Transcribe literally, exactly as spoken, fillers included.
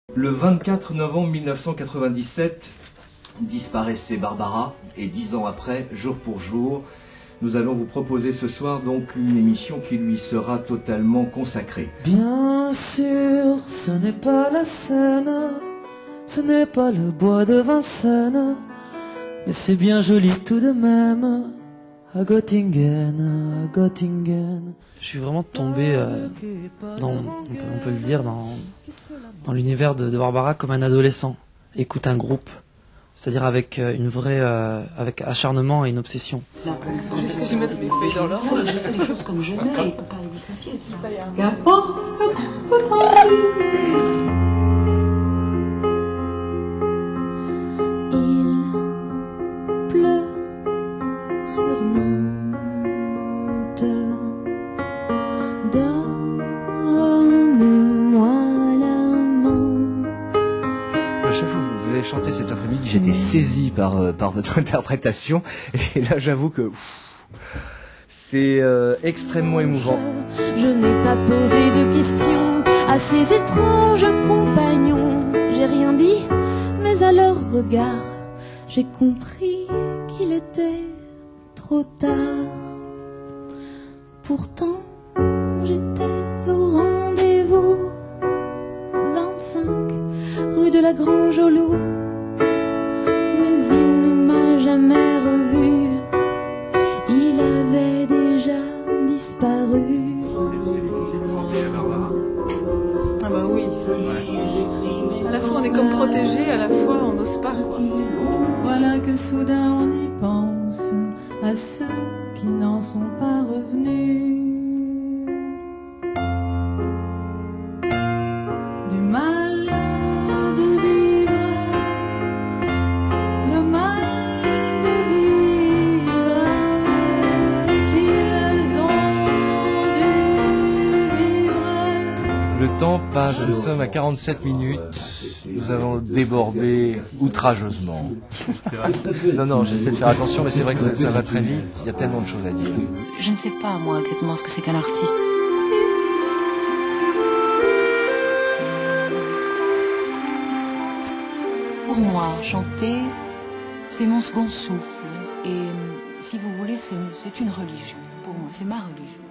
Le vingt-quatre novembre mille neuf cent quatre-vingt-dix-sept, disparaissait Barbara, et dix ans après, jour pour jour, nous allons vous proposer ce soir donc une émission qui lui sera totalement consacrée. Bien sûr, ce n'est pas la Seine, ce n'est pas le bois de Vincennes, mais c'est bien joli tout de même, à Göttingen, à Göttingen. Je suis vraiment tombé euh, dans, on peut, on peut le dire, dans, dans l'univers de, de Barbara comme un adolescent écoute un groupe. C'est-à-dire avec une vraie, euh, avec acharnement et une obsession. C'est juste que je mette mes feuilles dans l'ordre. Je fais les choses comme je mets, il ne faut pas les dissocier. Il pleut sur Nantes. Donnez-moi la main. À chaque fois que vous avez chanté cet après-midi, j'étais saisi par, euh, par votre interprétation. Et là, j'avoue que pff, c'est euh, extrêmement émouvant. Je, je n'ai pas posé de questions à ces étranges compagnons. J'ai rien dit, mais à leur regard, j'ai compris qu'il était trop tard. Pourtant, j'étais au rendez-vous. vingt-cinq rue de la Grange au Loup. Mais il ne m'a jamais revu. Il avait déjà disparu. Ah bah oui. À la fois on est comme protégé, à la fois on n'ose pas quoi. Voilà que soudain on y pense à ceux qui n'en sont pas revenus. Du mal de vivre, le mal de vivre qu'ils ont dû vivre. Le temps passe, nous sommes à quarante-sept minutes. Nous avons débordé outrageusement. Non, non, j'essaie de faire attention, mais c'est vrai que ça, ça va très vite. Il y a tellement de choses à dire. Je ne sais pas, moi, exactement ce que c'est qu'un artiste. Pour moi, chanter, c'est mon second souffle. Et si vous voulez, c'est c'est une religion. Pour moi, c'est ma religion.